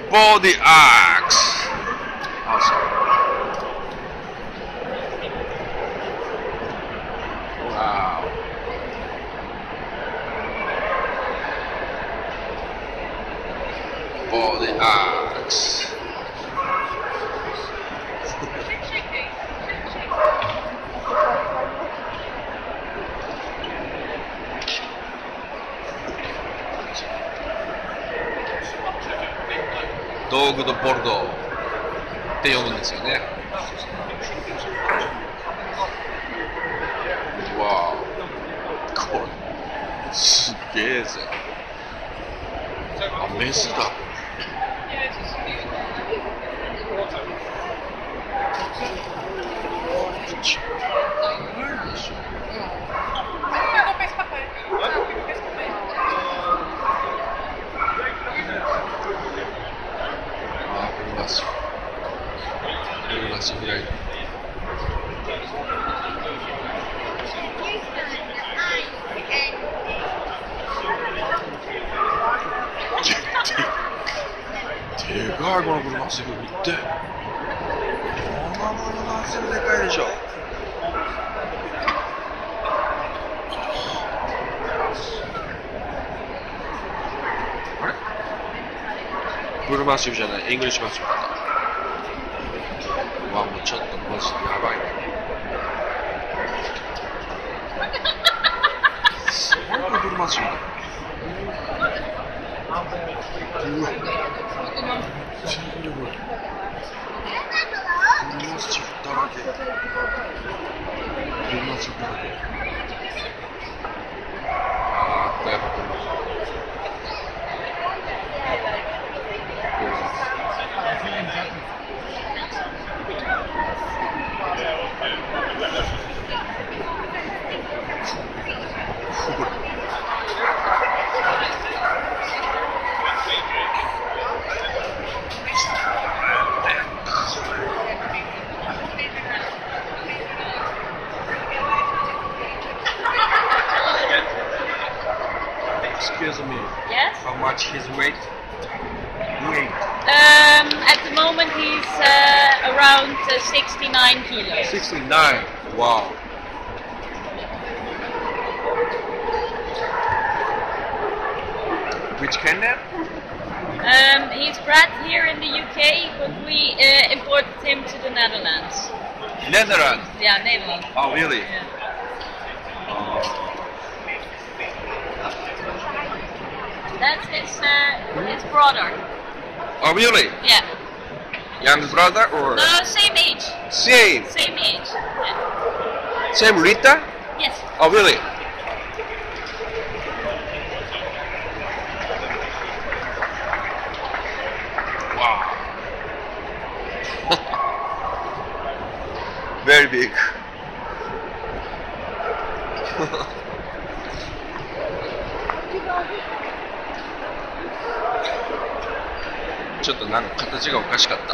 Body axe. Awesome. Wow. Body axe.ドーグドボルドーって読むんですよね。わあ、これすげえぜ。あ、メスだ。開いた。でかいこの車すぐ見て。このまますぐでかいでしょ。あれ？ブルーマッシブじゃない、イングリッシュマッシブだった。わ、もうちょっとマジやばいね。すごいブルーマッシブだ。うわ、全然これブルーマッシブだらけ。ブルーマッシブだらけ。ああ、これやっぱブルーマッシブ。Excuse me. Yes? How much his weight? At the moment he's around 69 kilos. 69. Wow. Which Canada? He's bred here in the UK, but we imported him to the Netherlands. Netherlands. Yeah, Netherlands. Oh, really? Yeah. That's his brother. Oh, really? Yeah. Young brother or? No, same age. Same. Same age. Yeah. Same Rita? Yes. Oh, really? Wow. Very big.ちょっとなんか形がおかしかった。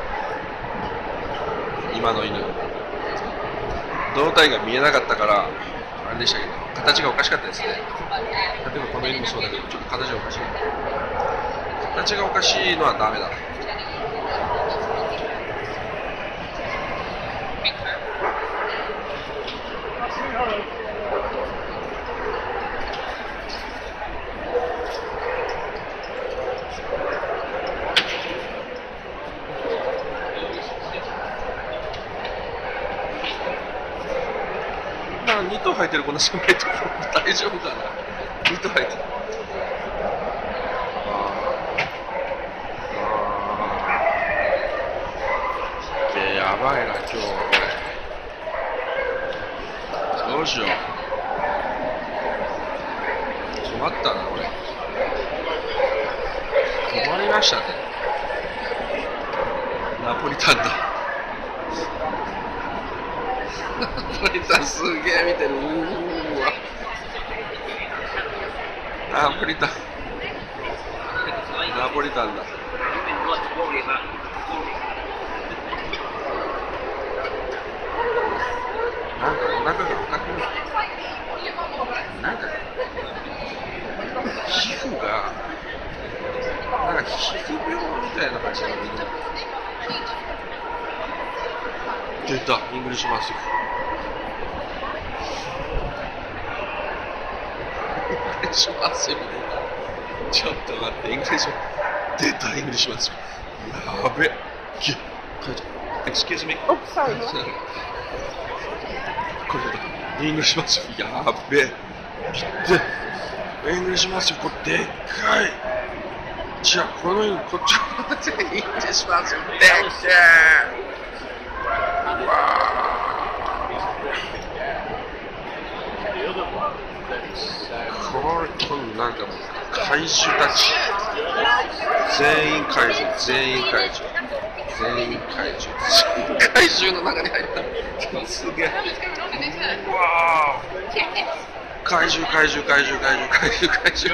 今の犬。胴体が見えなかったからあれでしたけど、形がおかしかったですね。例えばこの犬もそうだけど、ちょっと形がおかしい。形がおかしいのはダメだ。2頭入ってるこのシャンペット大丈夫かな。2頭入ってる。やばいな今日これ。どうしよう。困ったなこれ。困りましたね。ナポリタンだ。ナポリタンすげえ見てる。うーわ。ナポリタン。ナポリタンだ。なんかお腹が赤くなる。なんか皮膚がなんか皮膚病みたいな感じで見るの。出た、イングリッシュマスク。イングリッシュマスク。ちょっと待って、イングリッシュ出た、イングリッシュマスク。やべ。書いてある。Excuse me. Oh, sorry. これだ。イングリッシュマスク。やべ。で、イングリッシュマスク、これでっかい。じゃあ、このように、こっちを待って、イングリッシュマスク、でっけー。わー。これなんかもう怪獣たち全員怪獣全員怪獣全員怪獣怪獣の中に入ったすげえわー怪獣怪獣怪獣怪獣怪獣怪獣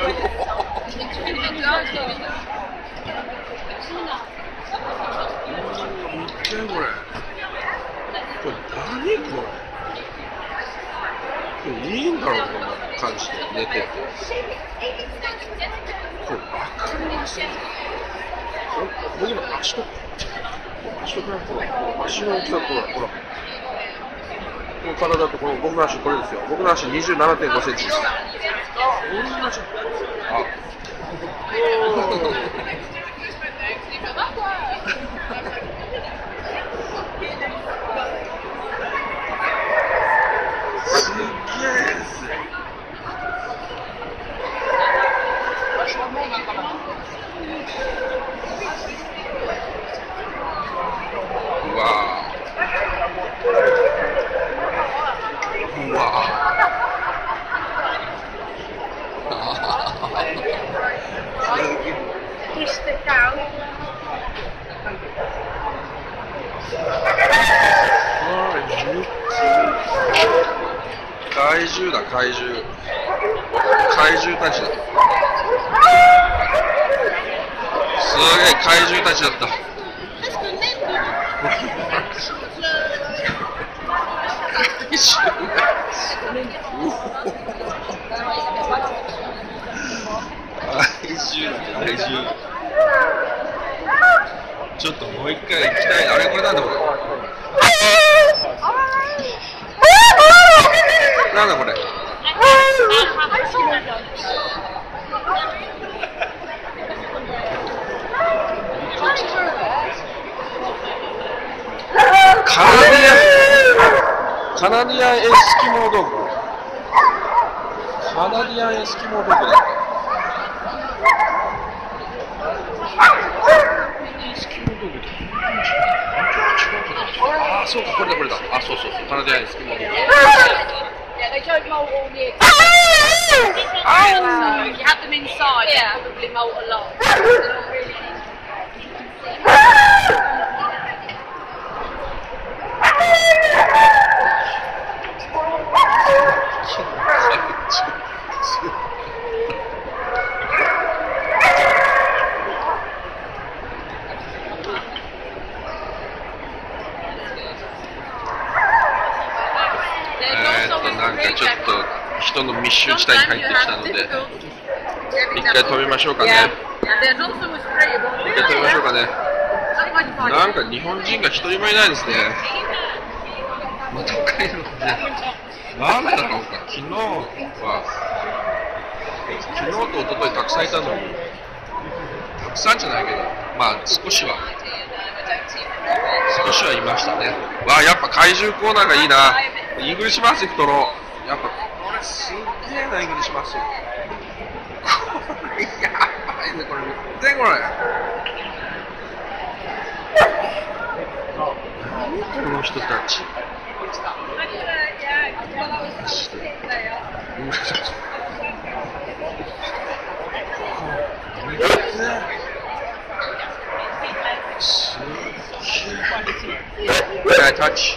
見てこれこれ何これいいんだろうこんな感じで寝ててこれ分かります僕の足とほら足の大きさとほらこの体とこの僕の足これですよ僕の足 27.5 センチですすげえうわ怪獣だ怪獣たちだすげえ怪獣たちだった怪獣ちょっともう一回行きたいあれこれなんだこれなんだこれカナディアンエスキモードッグカナディアンエスキモードッグだったああそうかこれだこれだあそうそうそうカナディアンエスキモードッグ Yeah, they don't molt all year. So if you have them inside, they probably molt a lot. They're not really なんかちょっと人の密集地帯に入ってきたので一回止めましょうかね一回止めましょうかねなんか日本人が一人もいないですねまた帰るのねなんだろうか昨日と一昨日たくさんいたのにたくさんじゃないけどまあ少しはいましたねわあやっぱ怪獣コーナーがいいなイングリッシュマーシフ取ろうやっぱこれすっげえなイングリッシュマーシフこれやばいねこれ見てこれ何この人たちすっげえ Can I touch?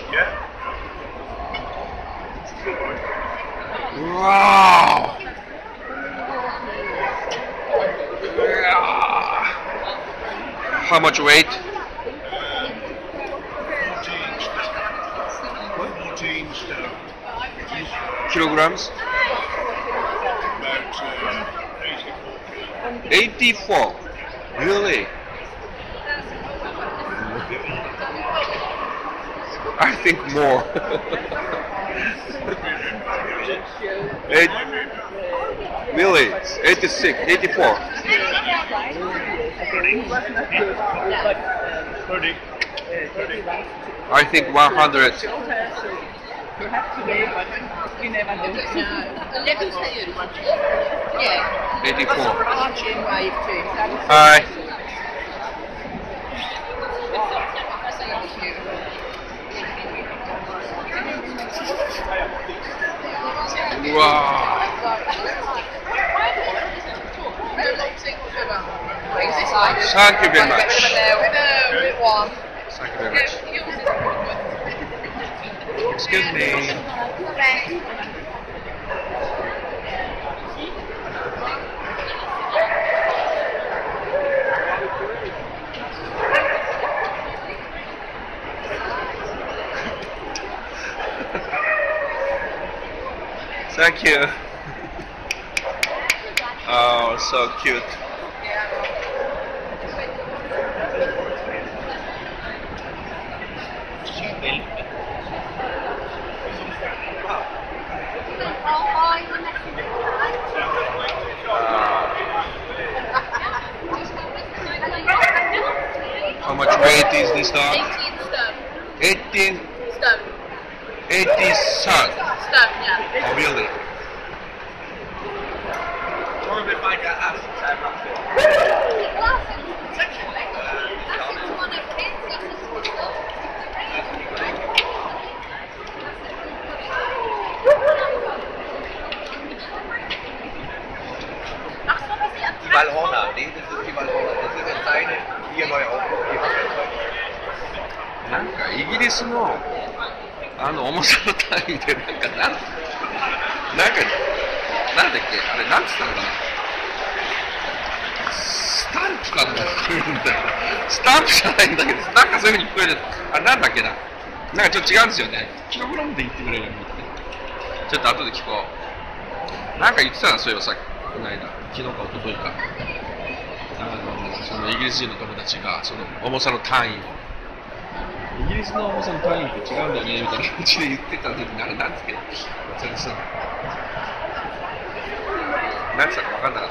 Wow! How much weight? 14 stone. Kilograms? 84. 84. Really? I think more. Really? 86, 84. I think 100. Perhaps today, but you never know. Yeah. 84. Arching wave too. Hi. Wow. Thank you very much. With one. Thank you very much. Excuse me. Thank you. Oh, so cute. How much weight is this dog? 18 stone. 18, Stone. 80 son. Stone, yeah. Oh, really? Die Valhalla, nee, das ist die Valhalla, das ist jetzt seine, hier neu aufgebaut. なんかイギリスの重さの単位でなんだっけあれなんつったのかなスタンプかなんか聞こえるんだよスタンプじゃないんだけどなんかそういう風に聞こえるあれなんだっけななんかちょっと違うんですよねキログラムで言ってくれるみたいなちょっと後で聞こうなんか言ってたなそういえばさっきこの間昨日か一昨日かそのイギリス人の友達がその重さの単位をイギリスの重さの単位って違うんだよねみたいな感じで言ってた時にあれなんつってそれさ何つったか分かんなか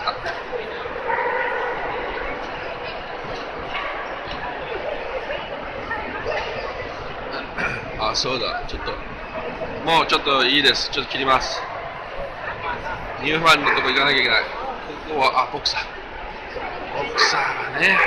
ったあそうだちょっともうちょっといいですちょっと切りますニューファンのとこ行かなきゃいけないここはボクサーはね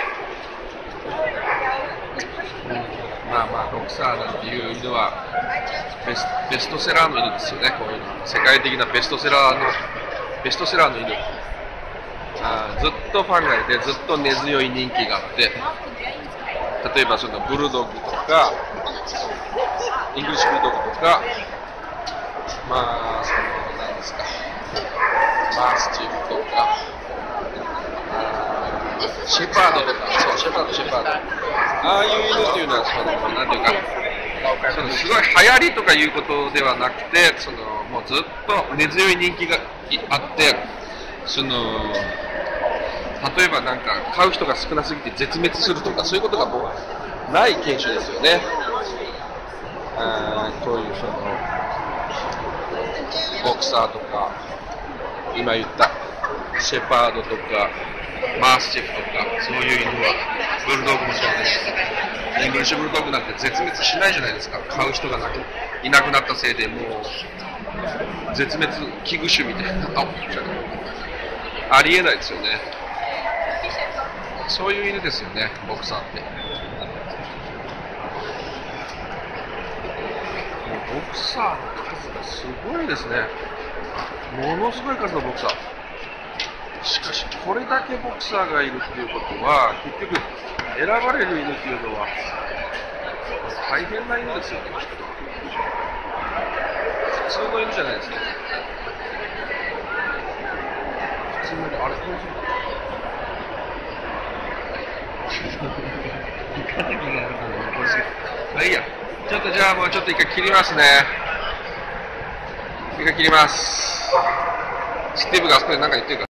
まあボクサーなんていう犬はベストセラーの犬ですよねこういうの世界的なベストセラーの犬ずっとファンがいてずっと根強い人気があって例えばそのブルドッグとかイングリッシュブルドッグとかまあその何ですかマースチーフとかシェパードとかそうシェパードああいう犬っていうのはそのなんていうかそのすごい流行りとかいうことではなくてそのもうずっと根強い人気があってその例えばなんか飼う人が少なすぎて絶滅するとかそういうことがもうない犬種ですよねこういうそのボクサーとか今言ったシェパードとかマースチェフとかそういう犬はブルドッグもそうですイングリッシュブルドッグなんて絶滅しないじゃないですか飼う人がいなくなったせいでもう絶滅危惧種みたいなありえないですよねそういう犬ですよねボクサーってボクサーの数がすごいですねものすごい数のボクサーしかしこれだけボクサーがいるっていうことは結局選ばれる犬っていうのは大変な犬ですよね普通の犬じゃないですね普通の犬あれこれまあいいやちょっとじゃあもうちょっと一回切りますね一回切りますスティーブがあそこで何か言ってるから